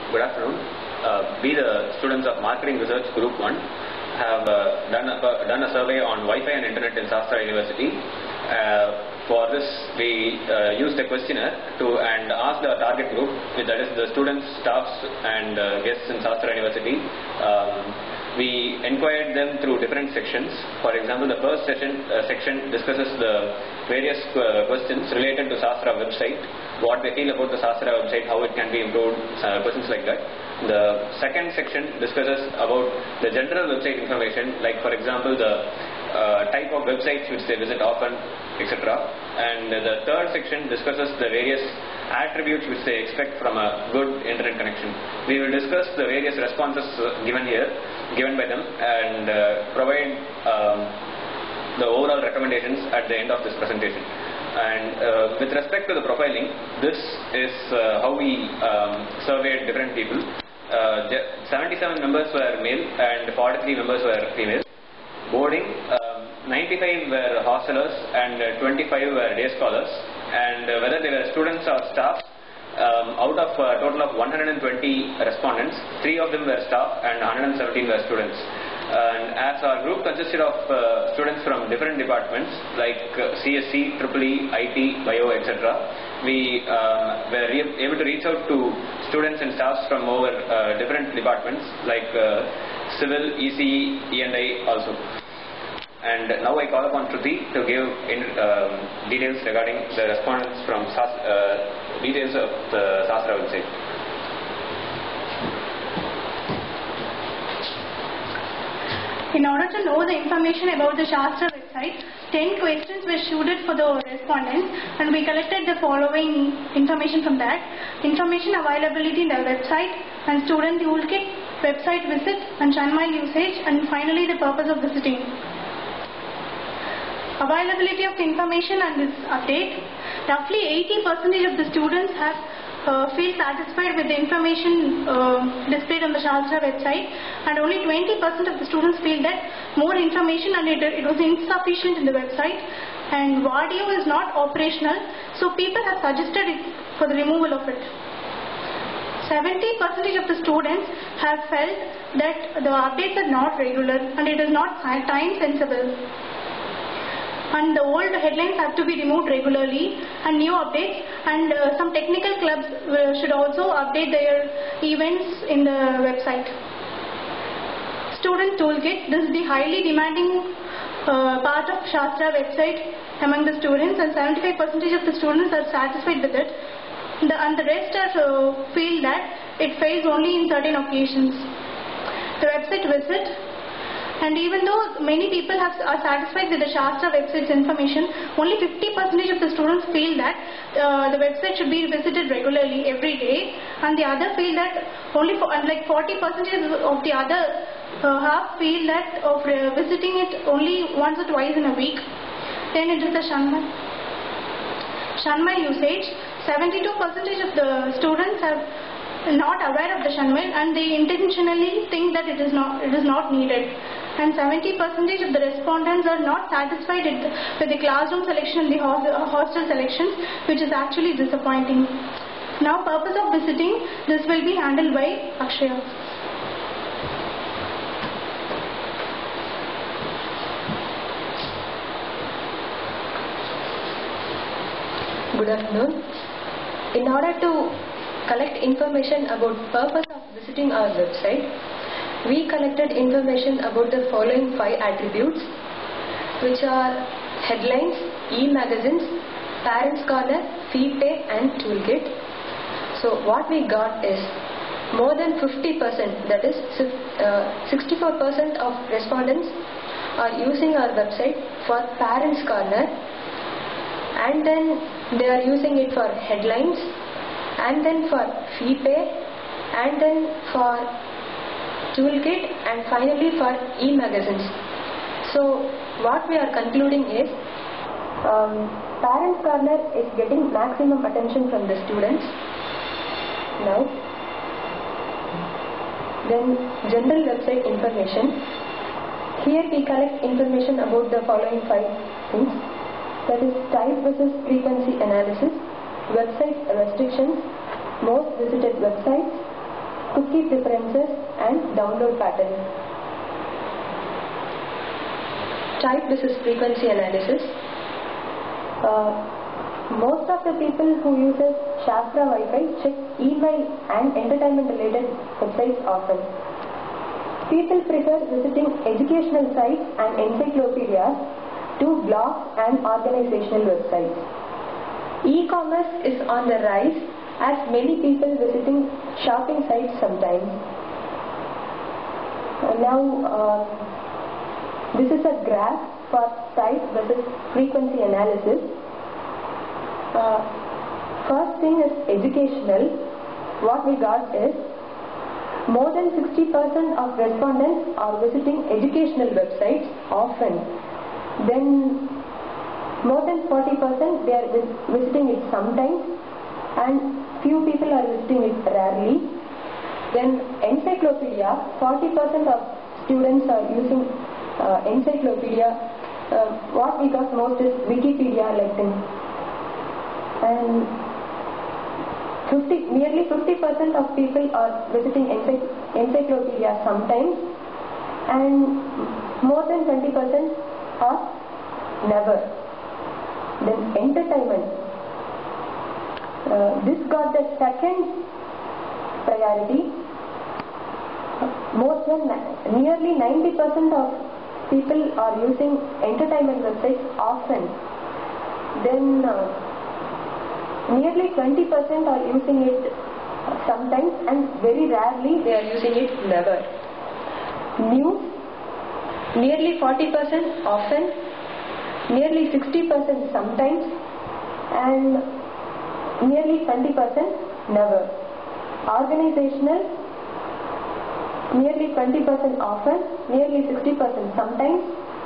Good afternoon. We, the students of Marketing Research Group 1, have done a survey on Wi-Fi and Internet in SASTRA University. For this, we used a questionnaire and asked the target group, that is the students, staffs and guests in SASTRA University. We inquired them through different sections. For example, the first section discusses the various questions related to SASTRA website, what they feel about the SASTRA website, how it can be improved, questions like that. The second section discusses about the general website information, like for example the type of websites which they visit often, etc. And the third section discusses the various attributes which they expect from a good internet connection. We will discuss the various responses given by them, and provide the overall recommendations at the end of this presentation. And with respect to the profiling, this is how we surveyed different people. 77 members were male and 43 members were female. Boarding, 95 were hostelers and 25 were day scholars. And whether they were students or staff, out of a total of 120 respondents, 3 of them were staff and 117 were students. And as our group consisted of students from different departments like CSC, EEE, IT, Bio, etc., we were able to reach out to students and staffs from over different departments like Civil, ECE, E&I also. And now I call upon Shruti to give details regarding the respondents from details of the SASTRA website. In order to know the information about the SASTRA website, 10 questions were shooted for the respondents, and we collected the following information from that. Information availability in the website and student toolkit, website visit and channel usage, and finally the purpose of visiting. Availability of information and this update. Roughly 80% of the students feel satisfied with the information displayed on the SASTRA website, and only 20% of the students feel that more information and it was insufficient in the website, and audio is not operational, so people have suggested it for the removal of it. 70% of the students have felt that the updates are not regular and it is not time sensible. And the old headlines have to be removed regularly and new updates, and some technical clubs should also update their events in the website. Student toolkit, this is the highly demanding part of SASTRA website among the students, and 75% of the students are satisfied with it, and the rest feel that it fails only in certain occasions. The website visit. And even though many people are satisfied with the SASTRA website's information, only 50% of the students feel that the website should be visited regularly every day, and the other feel that only 40% of the other half feel that of visiting it only once or twice in a week. Then it is the Shanmai usage. 72% of the students are not aware of the Shanmai, and they intentionally think that it is not needed. And 70% of the respondents are not satisfied with the classroom selection and the hostel selections, which is actually disappointing. Now, purpose of visiting, this will be handled by Akshaya. Good afternoon. In order to collect information about purpose of visiting our website, we collected information about the following 5 attributes, which are headlines, e-magazines, parents corner, fee pay and toolkit. So what we got is more than 50%, that is 64% of respondents are using our website for parents corner, and then they are using it for headlines, and then for fee pay, and then for toolkit, and finally for e-magazines. So what we are concluding is parents corner is getting maximum attention from the students. Now then general website information. Here we collect information about the following 5 things, that is type versus frequency analysis, website restrictions, most visited websites, cookie preferences and download patterns. Type versus frequency analysis. Most of the people who uses SASTRA Wi-Fi check email and entertainment related websites often. People prefer visiting educational sites and encyclopedias to blogs and organizational websites. E-commerce is on the rise as many people visiting shopping sites sometimes. This is a graph for type versus frequency analysis. First thing is educational. What we got is more than 60% of respondents are visiting educational websites often. Then more than 40% they are visiting it sometimes, and few people are visiting it rarely. Then encyclopedia, 40% of students are using encyclopedia. What we got most is Wikipedia, like this. And nearly 50% of people are visiting encyclopedia sometimes, and more than 20% are never. Then entertainment. This got the second priority. Nearly 90% of people are using entertainment websites often. Then nearly 20% are using it sometimes, and very rarely they are using it never. News, nearly 40% often, nearly 60% sometimes, and nearly 20% never. Organizational, nearly 20% often, nearly 60% sometimes,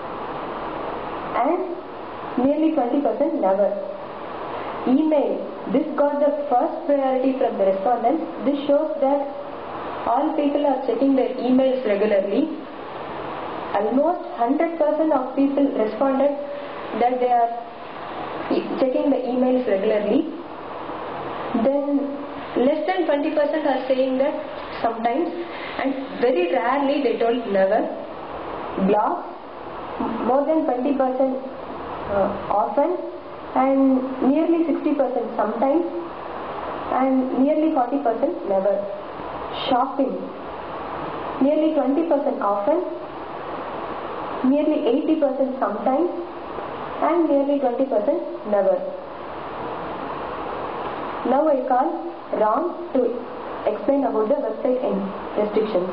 and nearly 20% never. Email, this got the first priority from the respondents. This shows that all people are checking their emails regularly. Almost 100% of people responded that they are checking the emails regularly. Then less than 20% are saying that sometimes, and very rarely they told never. Blogs, more than 20% often, and nearly 60% sometimes, and nearly 40% never. Shopping, nearly 20% often, nearly 80% sometimes, and nearly 20% never. Now I call Ram to explain about the website restrictions.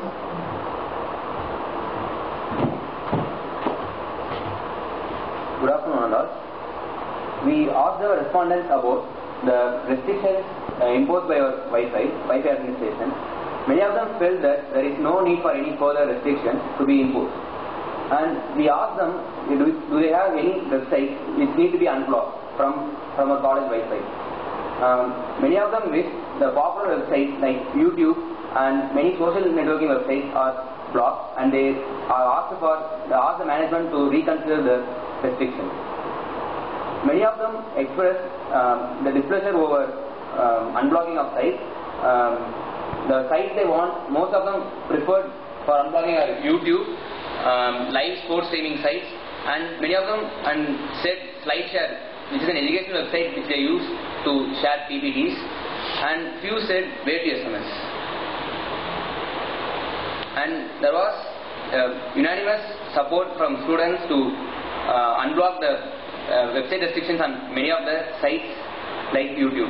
Good afternoon all. We asked the respondents about the restrictions imposed by our Wi-Fi administration. Many of them felt that there is no need for any further restrictions to be imposed. And we asked them, do they have any websites which need to be unblocked from a college Wi-Fi? Many of them wish the popular websites like YouTube and many social networking websites are blocked, and they are asked the management to reconsider the restrictions. Many of them expressed the displeasure over unblocking of sites. The sites they want, most of them preferred for unblocking are YouTube, live sports streaming sites, and many of them said SlideShare, which is an educational website which they use to share PPTs, and few said way to SMS. And there was unanimous support from students to unblock the website restrictions on many of the sites like YouTube.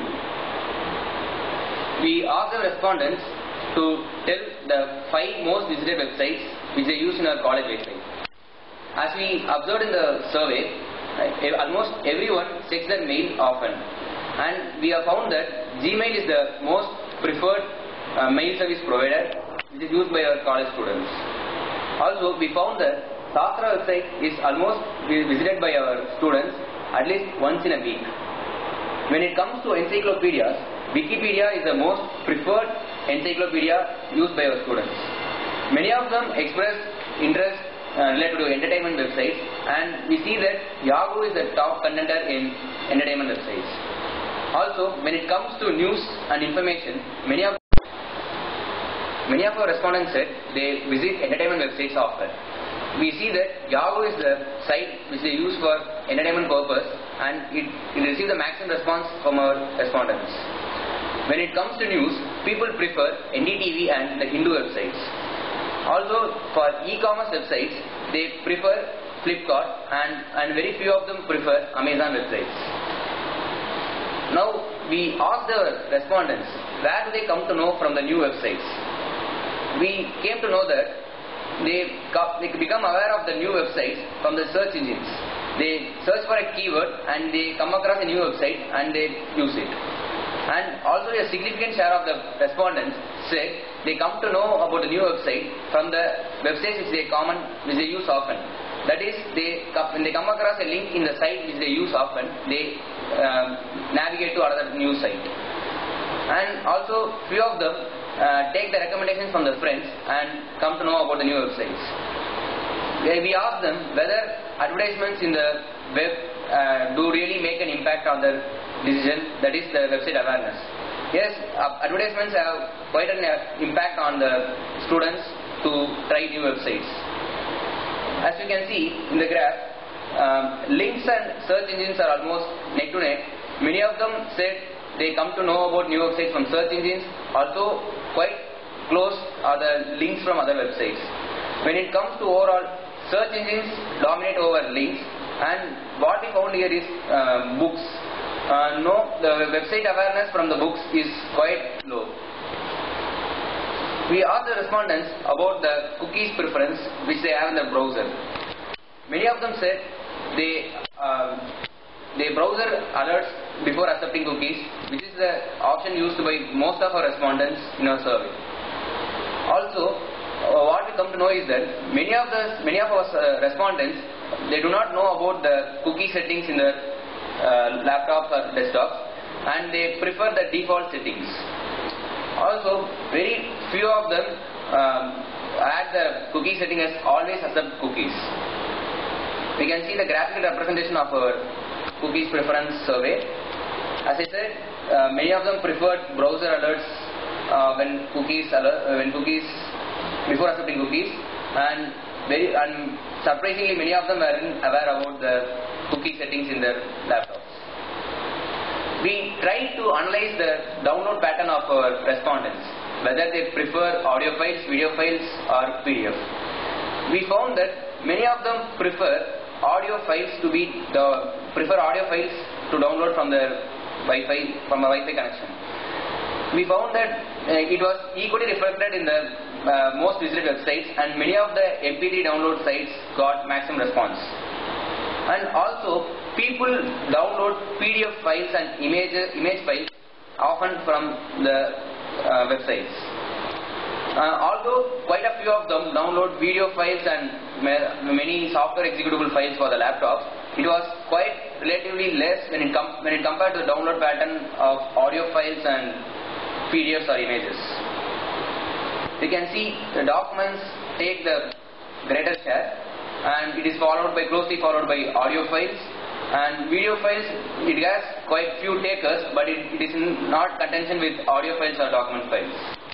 We asked the respondents to tell the 5 most visited websites which they use in our college Wi-Fi. As we observed in the survey, almost everyone checks their mail often, and we have found that Gmail is the most preferred mail service provider which is used by our college students. Also, we found that SASTRA website is almost visited by our students at least once in a week. When it comes to encyclopedias, Wikipedia is the most preferred encyclopedia used by our students. Many of them expressed interest related to entertainment websites, and we see that Yahoo is the top contender in entertainment websites. Also, when it comes to news and information, many of Many of our respondents said they visit entertainment websites often. We see that Yahoo is the site which they use for entertainment purpose, and it receives the maximum response from our respondents. When it comes to news, people prefer NDTV and the Hindu websites. Also, for e-commerce websites, they prefer Flipkart, and very few of them prefer Amazon websites. Now, we asked our respondents, where do they come to know from the new websites? We came to know that they become aware of the new websites from the search engines. They search for a keyword and they come across a new website and they use it. And also a significant share of the respondents said they come to know about the new website from the websites which they use often. That is, when they come across a link in the site which they use often, they navigate to another news site. And also few of them take the recommendations from their friends and come to know about the new websites. We asked them whether advertisements in the web do really make an impact on their decision, that is the website awareness. Yes, advertisements have quite an impact on the students to try new websites. As you can see in the graph, links and search engines are almost neck to neck. Many of them said they come to know about new websites from search engines. Also, quite close are the links from other websites. When it comes to overall, search engines dominate over links, and what we found here is books. No, the website awareness from the books is quite low. We asked the respondents about the cookies preference which they have in their browser. Many of them said they browser alerts before accepting cookies, which is the option used by most of our respondents in our survey. Also, what we come to know is that many of our respondents, they do not know about the cookie settings in their laptops or desktops, and they prefer the default settings. Also, very few of them add the cookie setting as always accept cookies. We can see the graphical representation of our cookies preference survey. As I said, many of them preferred browser alerts before accepting cookies, and surprisingly many of them weren't aware about the cookie settings in their laptops. We tried to analyze the download pattern of our respondents, whether they prefer audio files, video files or PDF. We found that many of them prefer audio files to download from their Wi-Fi, from a Wi-Fi connection. We found that it was equally reflected in the most visited websites, and many of the MP3 download sites got maximum response. And also, people download PDF files and image files often from the websites. Although quite a few of them download video files and many software executable files for the laptops, it was quite relatively less when it compared to the download pattern of audio files and PDFs or images. You can see the documents take the greater share, and it is closely followed by audio files, and video files, it has quite few takers, but it is not contention with audio files or document files.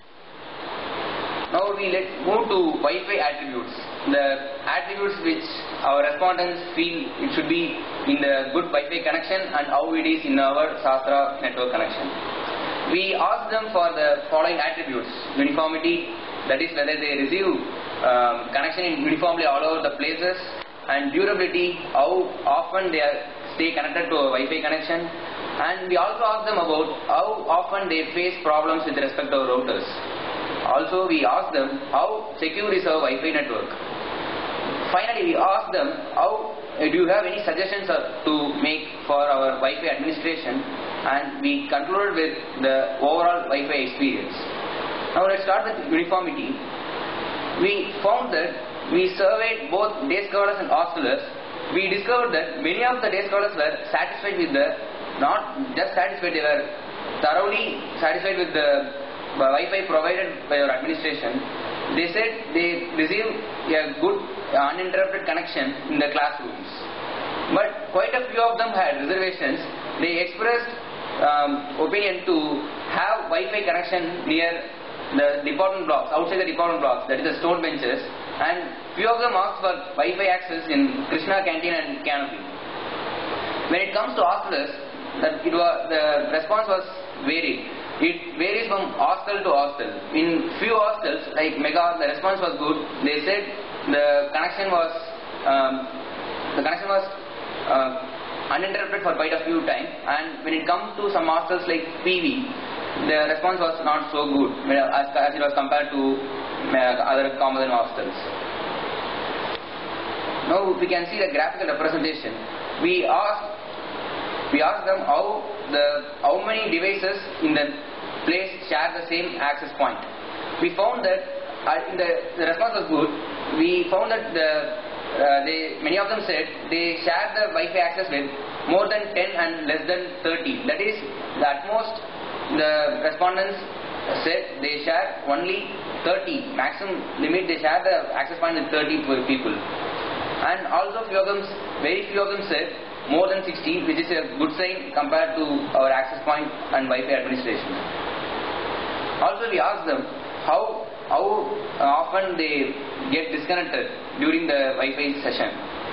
Now we move to Wi-Fi attributes, the attributes which our respondents feel it should be in the good Wi-Fi connection and how it is in our SASTRA network connection. We asked them for the following attributes: uniformity, that is whether they receive connection uniformly all over the places, and durability, how often they stay connected to a Wi-Fi connection, and we also asked them about how often they face problems with respect to our routers. Also, we asked them how secure is our Wi-Fi network. Finally, we asked them do you have any suggestions to make for our Wi-Fi administration, and we concluded with the overall Wi-Fi experience. Now let's start with uniformity. We found that we surveyed both day scholars and hostelers. We discovered that many of the day scholars were satisfied with not just satisfied, they were thoroughly satisfied with the Wi-Fi provided by our administration. They said they received a good uninterrupted connection in the classrooms. But quite a few of them had reservations. They expressed opinion to have Wi-Fi connection near the department blocks, outside the department blocks, that is the stone benches, and few of them asked for Wi-Fi access in Krishna canteen and canopy. When it comes to hostels, the response was varied. It varies from hostel to hostel. In few hostels like Mega, the response was good. They said the connection was uninterrupted for quite a few times, and when it comes to some hostels like PV, the response was not so good as it was compared to other common hostels. Now we can see the graphical representation. We asked them how many devices in the place share the same access point. We found that the response was good. We found that many of them said they share the Wi-Fi access with more than 10 and less than 30. That is, at most the respondents said they share only 30. Maximum limit they share the access point with 30 people. And also very few of them said more than 60, which is a good sign compared to our access point and Wi-Fi administration. Also we asked them how often they get disconnected during the Wi-Fi session.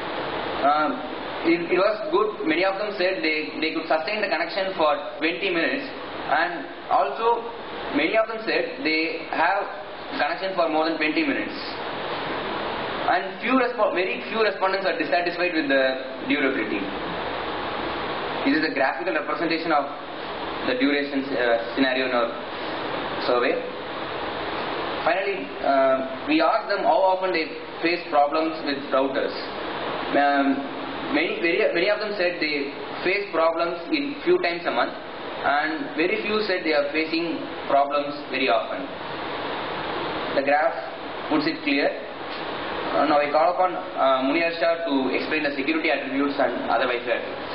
It was good. Many of them said they could sustain the connection for 20 minutes, and also many of them said they have connection for more than 20 minutes. And very few respondents are dissatisfied with the durability. This is a graphical representation of the duration scenario in our survey. Finally, we asked them how often they face problems with routers. Many of them said they face problems in few times a month, and very few said they are facing problems very often. The graph puts it clear. Now I call upon Muniarsha to explain the security attributes and other Wi-Fi attributes.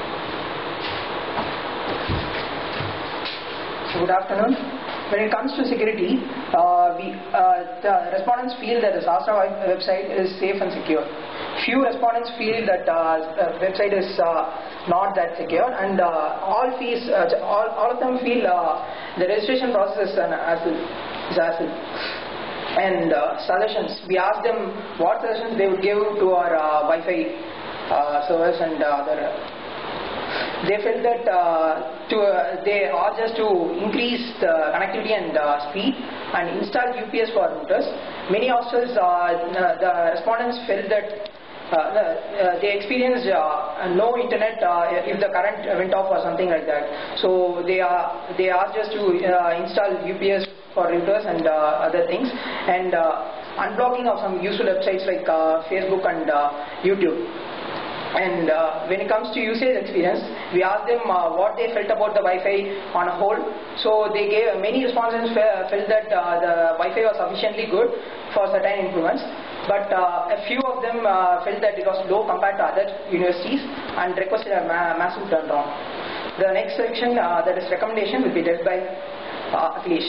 Good afternoon. When it comes to security, the respondents feel that the SASTRA website is safe and secure. Few respondents feel that the website is not that secure, and all of them feel the registration process is an hassle. And suggestions. We asked them what suggestions they would give to our Wi-Fi servers and other. They felt that they are just to increase the connectivity and speed and install UPS for routers. Many hostels, the respondents felt that they experienced no internet if the current went off or something like that. So they asked us to install UPS for routers and other things, and unblocking of some useful websites like Facebook and YouTube. And when it comes to usage experience, we asked them what they felt about the Wi-Fi on a whole. So they gave many respondents felt that the Wi-Fi was sufficiently good for certain improvements, but a few of them felt that it was low compared to other universities and requested a massive turnaround. The next section, that is recommendation, will be led by Akhilesh.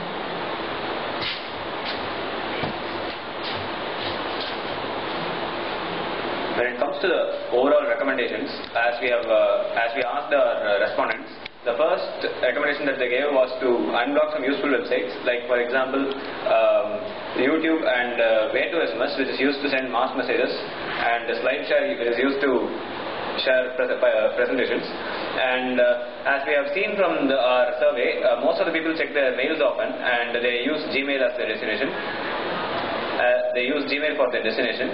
When it comes to the overall recommendations, as we asked our respondents, the first recommendation that they gave was to unblock some useful websites, like for example YouTube and Way2SMS, which is used to send mass messages, and SlideShare, which is used to share presentations. And as we have seen from our survey, most of the people check their mails often, and they use Gmail as their destination. They use Gmail for their destination.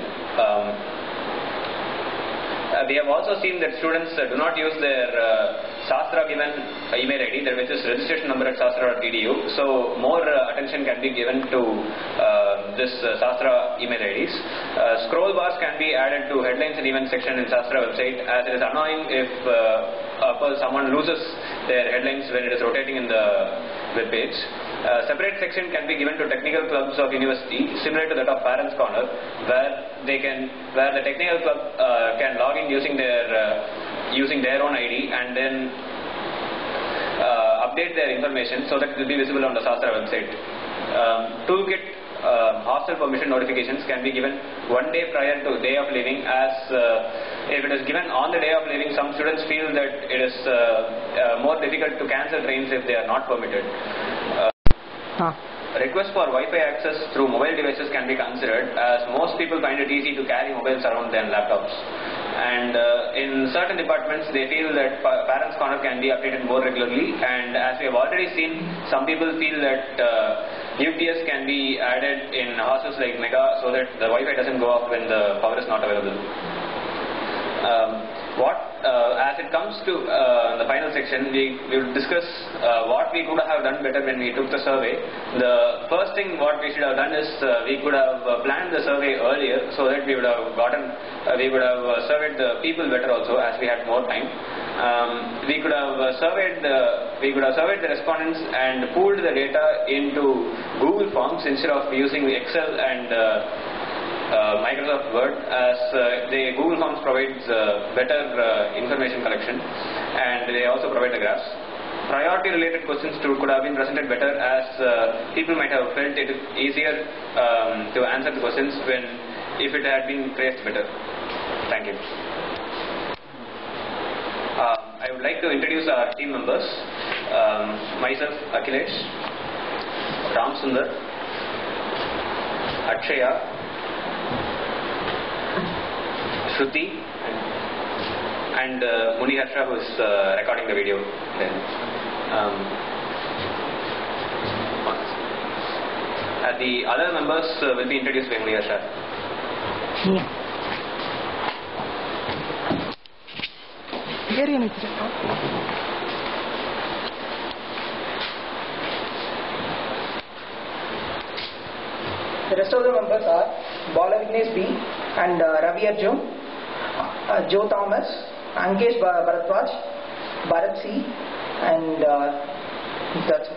We have also seen that students do not use their SASTRA given email ID, which is registration number at sastra.edu. So more attention can be given to this SASTRA email IDs. Scroll bars can be added to headlines and events section in SASTRA website, as it is annoying if someone loses their headlines when it is rotating in the web page. Separate section can be given to technical clubs of university, similar to that of Parents Corner, where the technical club can log in using their own ID and then update their information so that it will be visible on the SASTRA website. Toolkit hostel permission notifications can be given one day prior to day of leaving, as if it is given on the day of leaving, some students feel that it is more difficult to cancel trains if they are not permitted. request for Wi-Fi access through mobile devices can be considered, as most people find it easy to carry mobiles around than laptops. And in certain departments, they feel that parents' corner can be updated more regularly. And as we have already seen, some people feel that UPS can be added in houses like Mega, so that the Wi-Fi doesn't go off when the power is not available. As it comes to the final section, we will discuss what we could have done better when we took the survey. The first thing what we should have done is we could have planned the survey earlier, so that we would have surveyed the people better also, as we had more time. We could have surveyed the respondents and pooled the data into Google Forms instead of using Excel and Microsoft Word, as the Google Forms provides better information collection, and they also provide the graphs. Priority related questions could have been presented better, as people might have felt it easier to answer the questions if it had been phrased better. Thank you. I would like to introduce our team members. Myself, Akhilesh, Ram Sundar, Akshaya, Shruti, and Muni Harsha, who is recording the video. The other members will be introduced by Muni Harsha. The rest of the members are Bala Vignesh B and Ravi Arjun, Joe Thomas, Ankesh Bharatwaj, Bharat C, and that's